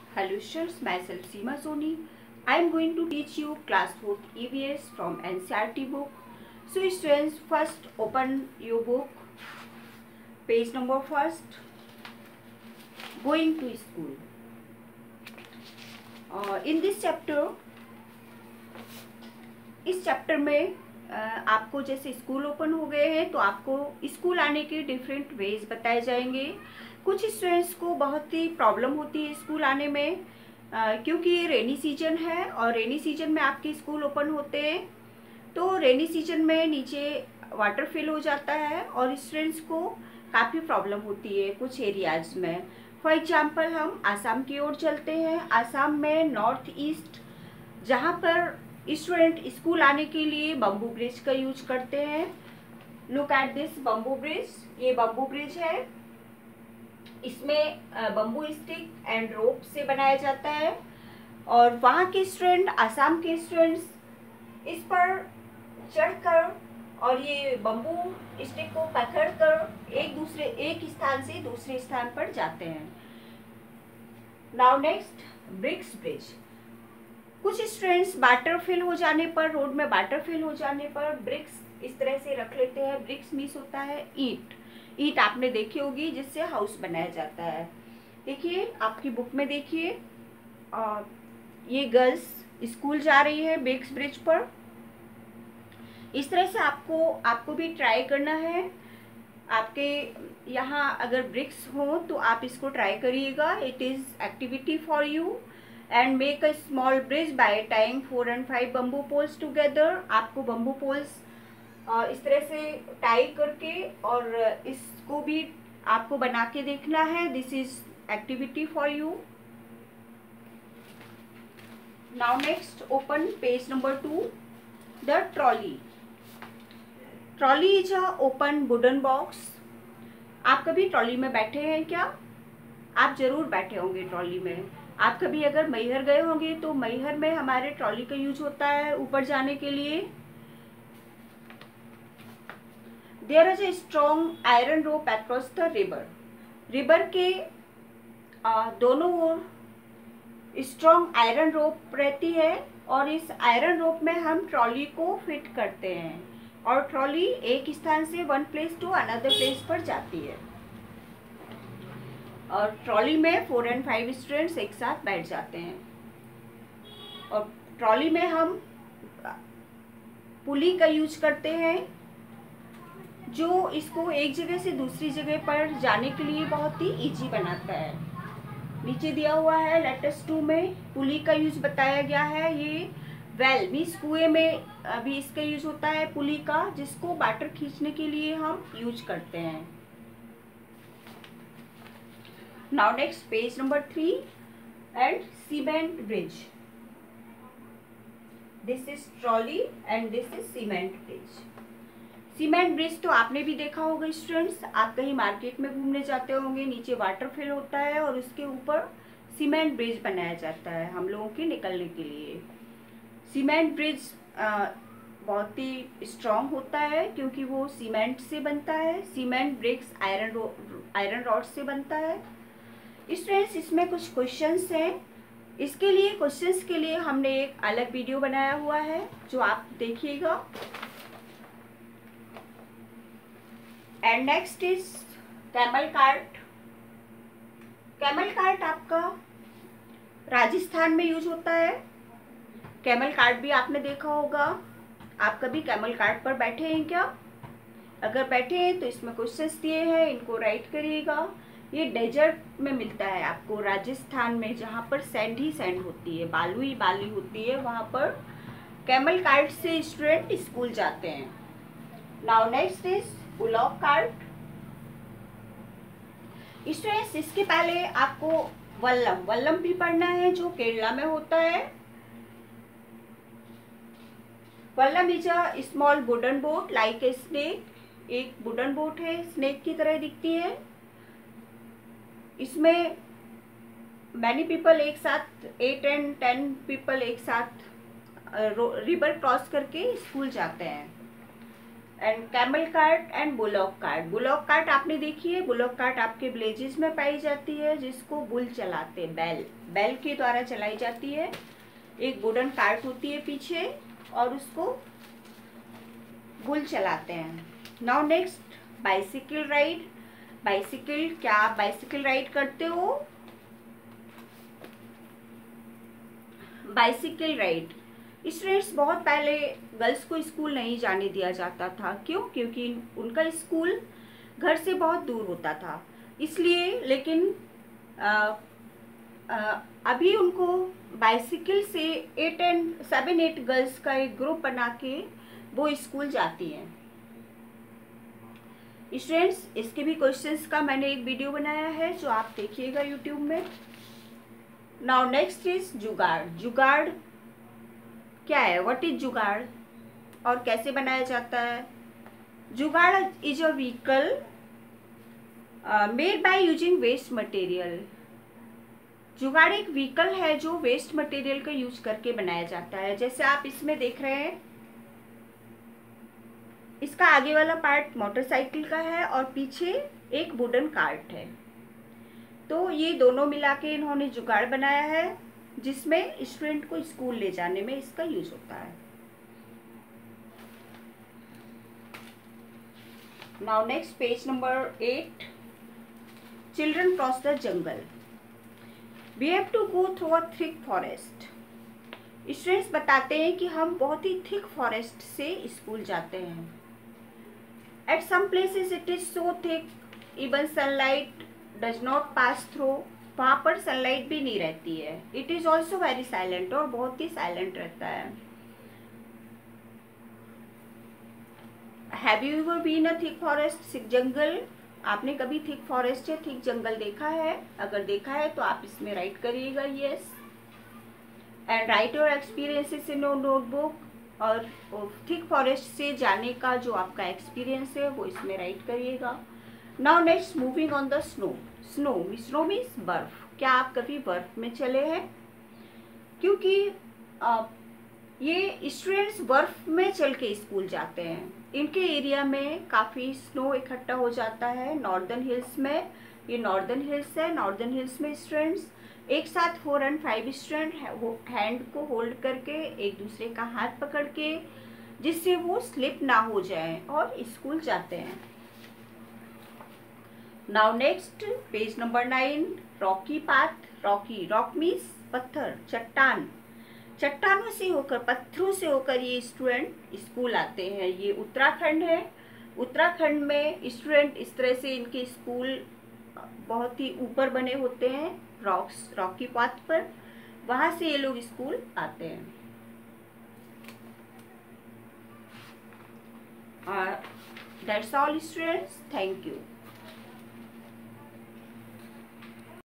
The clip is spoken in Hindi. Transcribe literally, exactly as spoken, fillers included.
Hello students, myself Seema Soni. I am going to teach you class fourth E V S from N C E R T book. So students, first open your book, page number first, going to school. Uh, in this chapter, इस चैप्टर में uh, आपको जैसे स्कूल ओपन हो गए हैं तो आपको स्कूल आने के डिफरेंट वेज बताए जाएंगे। कुछ स्टूडेंट्स को बहुत ही प्रॉब्लम होती है स्कूल आने में, आ, क्योंकि ये रेनी सीजन है और रेनी सीजन में आपके स्कूल ओपन होते हैं। तो रेनी सीजन में नीचे वाटर फिल हो जाता है और स्टूडेंट्स को काफ़ी प्रॉब्लम होती है कुछ एरियाज में। फॉर एग्जांपल हम आसाम की ओर चलते हैं। आसाम में नॉर्थ ईस्ट जहाँ पर स्टूडेंट स्कूल आने के लिए बम्बू ब्रिज का यूज करते हैं। Look at this bamboo bridge, ये बम्बू ब्रिज है। इसमें बम्बू स्टिक एंड रोप से बनाया जाता है और वहाँ के स्टूडेंट, आसाम के स्टूडेंट्स इस पर चढ़कर और ये बम्बू स्टिक को पकड़कर एक दूसरे एक स्थान से दूसरे स्थान पर जाते हैं। Now next, bricks bridge. कुछ स्टूडेंट्स वाटर फिल हो जाने पर, रोड में वाटर फिल हो जाने पर ब्रिक्स इस तरह से रख लेते हैं। ब्रिक्स मीन्स होता है ईंट। ईंट आपने देखी होगी जिससे हाउस बनाया जाता है। देखिए आपकी बुक में देखिए, ये गर्ल्स स्कूल जा रही है ब्रिक्स ब्रिज पर। इस तरह से आपको आपको भी ट्राई करना है। आपके यहाँ अगर ब्रिक्स हो तो आप इसको ट्राई करिएगा। It is activity for you and make a small bridge by tying four and five bamboo poles together. आपको बम्बू पोल्स इस तरह से टाई करके और इसको भी आपको बना के देखना है। This is activity for you. Now next, open page number two, the trolley. Trolley is a open wooden box. आप कभी ट्रॉली में बैठे हैं क्या? आप जरूर बैठे होंगे ट्रॉली में। आप कभी अगर मैहर गए होंगे तो मैहर में हमारे ट्रॉली का यूज होता है ऊपर जाने के लिए। There is a strong iron rope across the river. River के आ, दोनों ओर स्ट्रॉन्ग आयरन रोप रहती है और इस आयरन रोप में हम ट्रॉली को फिट करते हैं और ट्रॉली एक स्थान से one place to another place पर जाती है। और ट्रॉली में फोर एंड फाइव स्टूडेंट्स एक साथ बैठ जाते हैं और ट्रॉली में हम पुली का यूज करते हैं जो इसको एक जगह से दूसरी जगह पर जाने के लिए बहुत ही इजी बनाता है। नीचे दिया हुआ है लेटेस्ट टू में पुली का यूज बताया गया है। ये वेल मीन्स कुएं में अभी इसका यूज होता है पुली का, जिसको वाटर खींचने के लिए हम यूज करते हैं। Now next, page number three and cement bridge. This is trolley and this is cement bridge. Cement bridge तो आपने भी देखा होगा स्टूडेंट्स। आप कहीं मार्केट में घूमने जाते होंगे, नीचे वाटर फिल होता है और उसके ऊपर सीमेंट ब्रिज बनाया जाता है हम लोगों के निकलने के लिए। सीमेंट ब्रिज बहुत ही स्ट्रॉन्ग होता है क्योंकि वो सीमेंट से बनता है। Cement bricks iron iron rod से बनता है। स्टूडेंट्स, इसमें कुछ क्वेश्चंस हैं। इसके लिए क्वेश्चंस के लिए हमने एक अलग वीडियो बनाया हुआ है जो आप देखिएगा। And next is camel cart. Camel cart आपका राजस्थान में यूज होता है। कैमल कार्ट भी आपने देखा होगा। आप कभी कैमल कार्ट पर बैठे हैं क्या? अगर बैठे हैं तो इसमें क्वेश्चंस दिए हैं, इनको राइट करिएगा। ये डेजर्ट में मिलता है आपको राजस्थान में, जहाँ पर सैंड ही सैंड होती है, बालू ही बालू होती है, वहाँ पर कैमल कार्ट से स्टूडेंट स्कूल जाते हैं। Now next is bullock cart. Students, इसके पहले आपको वल्लम वल्लम भी पढ़ना है जो केरला में होता है। Vallam is a small wooden boat like a snake. एक वुडन बोट है, स्नेक की तरह दिखती है। इसमें मैनी पीपल एक साथ, एट एंड टेन पीपल एक साथ रिवर क्रॉस करके स्कूल जाते हैं। And camel cart and bullock cart. Bullock cart आपने देखी है, बुलॉक कार्ट आपके विलेजेस में पाई जाती है, जिसको बुल चलाते हैं, बैल बैल के द्वारा चलाई जाती है। एक वुडन कार्ट होती है पीछे और उसको बुल चलाते हैं। Now next, bicycle ride. Bicycle, क्या आप बाइसिकल राइड करते हो? बाइसिकल राइड स्टूडेंट्स, बहुत पहले गर्ल्स को स्कूल नहीं जाने दिया जाता था। क्यों? क्योंकि उनका स्कूल घर से बहुत दूर होता था, इसलिए। लेकिन आ, आ, अभी उनको बाइसिकल से eight and seven eight girls का एक ग्रुप बना के वो स्कूल जाती हैं। स्टूडेंट्स, इसके भी क्वेश्चंस का मैंने एक वीडियो बनाया है, जो आप देखिएगा यूट्यूब में। नाउ नेक्स्ट इज जुगाड़। जुगाड़ क्या है? व्हाट इज जुगाड़ और कैसे बनाया जाता है? Jugaad is a vehicle made by using waste material. Jugaad एक व्हीकल है जो वेस्ट मटेरियल का यूज करके बनाया जाता है। जैसे आप इसमें देख रहे हैं, इसका आगे वाला पार्ट मोटरसाइकिल का है और पीछे एक वुडन कार्ट है। तो ये दोनों मिला के इन्होंने जुगाड़ बनाया है, जिसमें स्टूडेंट को स्कूल ले जाने में इसका यूज होता है। Now next, page number eight, children cross the jungle. We have to go through a thick forest. Students बताते हैं कि हम बहुत ही थिक फॉरेस्ट से स्कूल जाते हैं। At some places it is so thick even sunlight does not pass through. वहाँ पर सनलाइट भी नहीं रहती है। It is also very silent, और बहुत ही साइलेंट रहता है। Have you ever been a thick forest, thick jungle? आपने कभी थिक फॉरेस्ट या थिक जंगल देखा है? अगर देखा है तो आप इसमें राइट करिएगा yes, and write your experiences in your notebook. और थिक फॉरेस्ट से जाने का जो आपका एक्सपीरियंस है वो इसमें राइट करिएगा। Now next, moving on the snow. Snow snow means बर्फ। क्या आप कभी बर्फ में चले हैं? क्योंकि आ, ये स्टूडेंट्स बर्फ में चल के स्कूल जाते हैं। इनके एरिया में काफ़ी स्नो इकट्ठा हो जाता है नॉर्दर्न हिल्स में। ये नॉर्दर्न हिल्स है। नॉर्दर्न हिल्स में स्टूडेंट्स एक साथ four and five student hand को होल्ड करके एक दूसरे का हाथ पकड़ के, जिससे वो स्लिप ना हो जाए, और स्कूल जाते हैं। Now next, page number nine, rocky path. Rocky, rock means पत्थर, चट्टान। चट्टानों से होकर, पत्थरों से होकर ये स्टूडेंट स्कूल आते हैं। ये उत्तराखंड है। उत्तराखंड में स्टूडेंट इस तरह से, इनके स्कूल बहुत ही ऊपर बने होते हैं रॉक्स, रॉकी पाथ पर। वहां से ये लोग स्कूल आते हैं। That's all students, thank you.